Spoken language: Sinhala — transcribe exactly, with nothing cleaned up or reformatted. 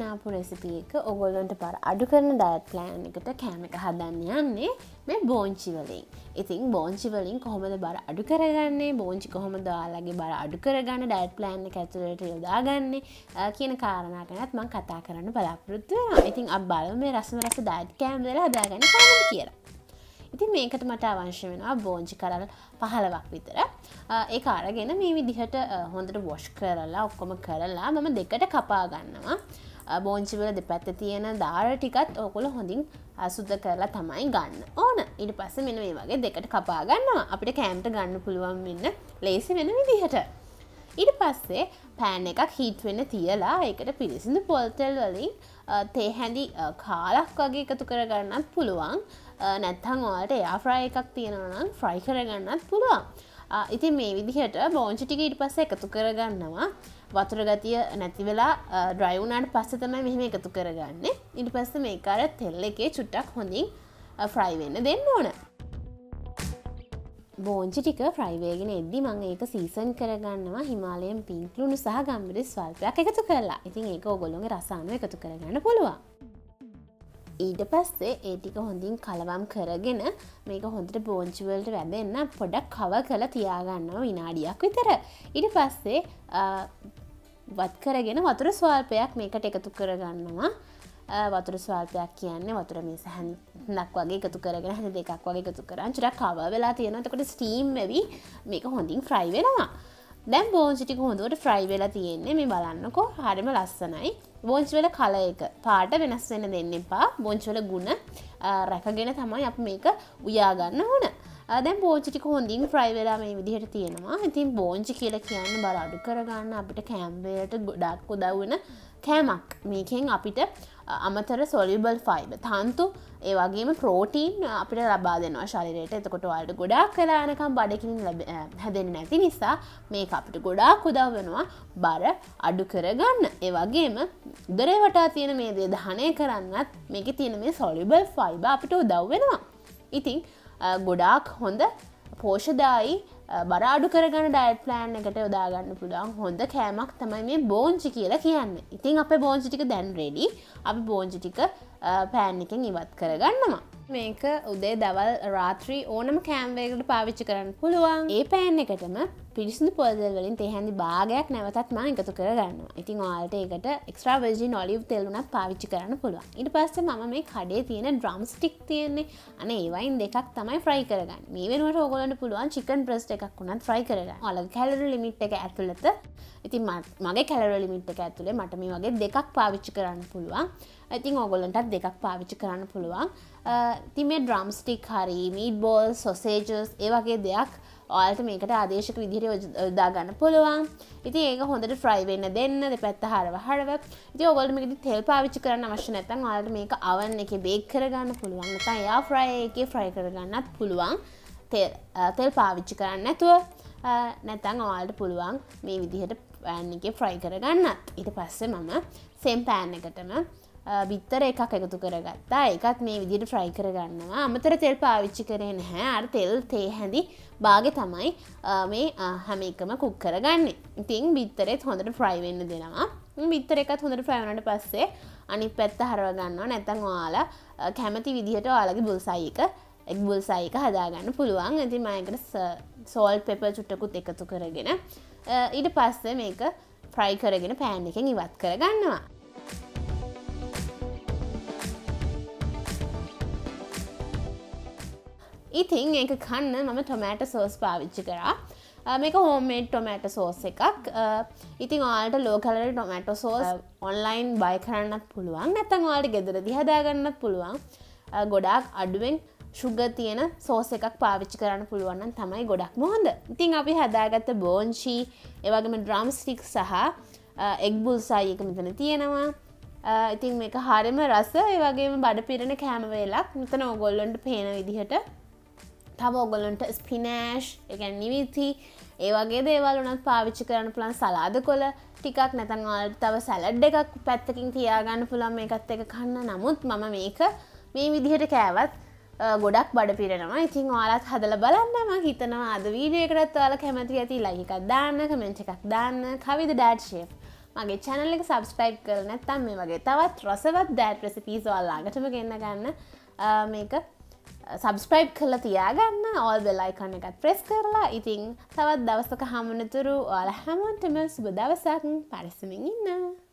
ආපු රෙසිපි එක ඔයගොල්ලන්ට බර අඩු කරන ඩයට් ප්ලෑන් එකට කෑම එක හදන්න යන්නේ මේ බෝංචි වලින්. ඉතින් බෝංචි වලින් කොහොමද බර අඩු කරගන්නේ? බෝංචි කොහොමද ඔයාලගේ බර අඩු කරගන්න ඩයට් ප්ලෑන් එක ඇතුළට යොදාගන්නේ කියන කාරණා ගැනත් මම කතා කරන්න බලාපොරොත්තු වෙනවා. ඉතින් අපි බලමු මේ රසම රස ඩයට් කෑම වල හදාගන්නේ කොහොමද කියලා. ඉතින් මේකට මට අවශ්‍ය වෙනවා බෝංචි කරල් පහළොවක් විතර. ඒක අරගෙන මේ විදිහට හොඳට වොෂ් කරලා ඔක්කොම කරලා මම දෙකට කපා ගන්නවා. බෝංචි වල දෙපැත්තේ තියෙන දාර ටිකත් ඔයගොල්ලෝ හොඳින් සුද්ධ කරලා තමයි ගන්න ඕන. ඊට පස්සේ මෙන්න මේ වගේ දෙකට කපා ගන්නවා. අපිට කෑමට ගන්න පුළුවන් වෙන්න ලේසි වෙන විදිහට. ඊට පස්සේ පෑන් එකක් හීට් වෙන්න තියලා ඒකට පිරිසිදු පොල් තෙල් වලින් තේ හැඳි කාලක් වගේ එකතු කරගන්නත් පුළුවන්. නැත්නම් ඔයාලට එයා ෆ්‍රයි එකක් තියෙනවා නම් ෆ්‍රයි කරගන්නත් පුළුවන්. ඉතින් මේ විදිහට බෝංචි ටික ඊට පස්සේ එකතු කරගන්නවා. වතුර ගතිය නැති වෙලා ඩ්‍රයි වුණාට පස්සේ තමයි මෙහෙම එකතු කරගන්නේ. ඊට පස්සේ මේක අර තෙල් එකේ චුට්ටක් හොඳින් ෆ්‍රයි වෙන්න දෙන්න ඕන. බෝංචි ටික ෆ්‍රයි වෙගෙන එද්දි මම ඒක සීසන් කරගන්නවා හිමාලයන් පින්ක් ලුණු සහ ගම්බිරිස් ස්වල්පයක් එකතු කරලා. ඉතින් ඒක ඕගොල්ලෝගේ රස අනුව එකතු කරගන්න පුළුවන්. ඊට පස්සේ ඒ ටික හොඳින් කලවම් කරගෙන මේක හොඳට බෝංචි වලට වැදෙන්න පොඩක් කවර් කරලා තියාගන්නවා විනාඩියක් විතර. ඊට පස්සේ වත් කරගෙන වතුර ස්වල්පයක් මේකට එකතු කරගන්නවා. වතුර ස්වල්පයක් කියන්නේ වතුර මේ සැහැණක් වගේ එකතු කරගෙන හැඳි දෙකක් වගේ එකතු කරන් චුට්ටක් කවර් වෙලා තියෙනවා. එතකොට ස්ටීම් වෙවි මේක හොඳින් ෆ්‍රයි වෙනවා. දැන් බෝංචි ටික හොඳට ෆ්‍රයි වෙලා තියෙන්නේ. මේ බලන්නකෝ හරිම ලස්සනයි. බෝංචි වල කලර් එක පාට වෙනස් වෙන්න දෙන්න එපා. බෝංචි වල ගුණ රැකගෙන තමයි අපි මේක උයා ගන්න ඕන. දැන් බෝංචි ටික හොඳින් ෆ්‍රයි වෙලා මේ විදිහට තියෙනවා. ඉතින් බෝංචි කියලා කියන්නේ බර අඩු කරගන්න අපිට කෑම වලට ගොඩක් උදව් වෙන කෑමක්. මේකෙන් අපිට අමතර soluble fiber තන්තු ඒ වගේම ප්‍රෝටීන් අපිට ලබා දෙනවා ශරීරයට. එතකොට ඔයාලට ගොඩාක් වෙලා යනකම් බඩකින් හැදෙන්නේ නැති නිසා මේක අපිට ගොඩාක් උදව් වෙනවා බර අඩු කරගන්න. ඒ වගේම උදරේ වටා තියෙන මේ දේ දහනය කරන්නත් මේකේ තියෙන මේ soluble fiber අපිට උදව් වෙනවා. ඉතින් ගොඩාක් හොඳ පෝෂදායි බර අඩු කරගන්න ඩයට් ප්ලෑන් එකට යොදා ගන්න පුළුවන් හොඳ කෑමක් තමයි මේ බෝංචි කියලා කියන්නේ. ඉතින් අපේ බෝංචි ටික දැන් රෙඩි. අපි බෝංචි ටික පෑන් එකෙන් ඉවත් කරගන්නවා. මේක උදේ දවල් රාත්‍රී ඕනම කෑම වේගකට පාවිච්චි කරන්න පුළුවන්. ඒ පෑන් එකටම පිරිසිදු පොල් තෙල් වලින් තේ හැඳි භාගයක් නැවතත් මම එකතු කරගන්නවා. ඉතින් ඔයාලට ඒකට එක්ස්ට්‍රා වර්ජින් ඔලිව් තෙල් උනත් පාවිච්චි කරන්න පුළුවන්. ඊට පස්සේ මම මේ කඩේ තියෙන drumstick තියෙන්නේ. අනේ ඒ වයින් දෙකක් තමයි ෆ්‍රයි කරගන්නේ. මේ වෙනුවට ඕගොල්ලන්ට පුළුවන් chicken breast එකක් උනත් ෆ්‍රයි කරගන්න. ඔයාලගේ කැලරි ලිමිට් එක ඇතුළත. ඉතින් මගේ කැලරි ලිමිට් එක ඇතුලේ මට මේ වගේ දෙකක් පාවිච්චි කරන්න පුළුවන්. ඉතින් ඕගොල්ලන්ටත් දෙකක් පාවිච්චි කරන්න පුළුවන්. ඉතින් මේ drumstick හරි meat balls sausages ඒ වගේ දෙයක් ඔයාලට මේකට ආදේශක විදිහට යොදා ගන්න පුළුවන්. ඉතින් ඒක හොඳට fry වෙන්න දෙන්න දෙපැත්ත හරව හරව. ඉතින් ඔයගොල්ලෝ මේකදී තෙල් පාවිච්චි කරන්න අවශ්‍ය නැත්නම් ඔයාලට මේක oven එකේ bake කරගන්න පුළුවන්. නැත්නම් air fryer එකේ fry කරගන්නත් පුළුවන්. තෙල් තෙල් පාවිච්චි කරන්න නැතුව නැත්නම් ඔයාලට පුළුවන් මේ විදිහට pan එකේ fry කරගන්නත්. ඊට පස්සේ මම same pan එකටම බිත්තර එකක් එකතු කරගත්තා. ඒකත් මේ විදිහට ෆ්‍රයි කරගන්නවා. අමතර තෙල් පාවිච්චි කරේ නැහැ. අර තෙල් තේ හැඳි භාගේ තමයි මේ හැම එකම කුක් කරගන්නේ. ඉතින් බිත්තරෙත් හොඳට ෆ්‍රයි වෙන්න දෙනවා. බිත්තර එකත් හොඳට ෆ්‍රයි වුණාට පස්සේ අනිත් පැත්ත හරව ගන්නවා. නැත්නම් ඔයාලා කැමති විදිහට ඔයාලගේ බුල්සයි එක එක් බුල්සයි එක හදාගන්න පුළුවන්. ඉතින් මම ඒකට salt pepper චුට්ටකුත් එකතු කරගෙන ඊට පස්සේ මේක ෆ්‍රයි කරගෙන pan එකෙන් ඉවත් කරගන්නවා. ඉතින් ඒක කන්න මම ටොමෑටෝ සෝස් පාවිච්චි කරා. මේක හෝම්මේඩ් ටොමෑටෝ සෝස් එකක්. ඉතින් ඔයාලට low calorie tomato sauce online buy කරන්නත් පුළුවන්. නැත්නම් ඔයාලට ගෙදරදී හදාගන්නත් පුළුවන්. ගොඩාක් අඩුවෙන් සුගර් තියෙන සෝස් එකක් පාවිච්චි කරන්න පුළුවන් නම් තමයි ගොඩක්ම හොඳ. ඉතින් අපි හදාගත්ත බෝංචි, ඒ වගේම drumstick සහ egg bullseye එක මෙතන තියෙනවා. ඉතින් මේක හරියම රස, ඒ වගේම බඩ පිරෙන කෑම වේලක්. මෙතන ඕගොල්ලන්ට පේන විදිහට තව ඔයගොල්ලන්ට ස්පිනෑෂ්, ඒ කියන්නේ නිවිති, ඒ වගේ දේවල් උනත් පාවිච්චි කරන්න පුළුවන්. සලාද කොළ ටිකක් නැත්නම් ඔයාලට තව සලාඩ් එකක් පැත්තකින් තියාගන්න පුළුවන් මේකත් එක්ක කන්න. නමුත් මම මේක මේ විදිහට කෑවත් ගොඩක් බඩ පිරෙනවා. ඉතින් ඔයාලත් හදලා බලන්න. මම හිතනවා අද වීඩියෝ එකටත් ඔයාලා කැමති ඇති. ලයික් එකක් දාන්න, කමෙන්ට් එකක් දාන්න. කවිද ඩැඩ් ෂෙෆ් මගේ channel එක subscribe කරලා නැත්නම් මේ වගේ තවත් රසවත් දෑත් recipes ඔයාලටම ගෙන්න ගන්න මේක subscribe කරලා තියාගන්න all bell icon එකත් press කරලා ඉතින් තවත් දවසක හමුනතුරු ඔයාලා හැමෝටම සුබ දවසක් පරිස්සමින් ඉන්න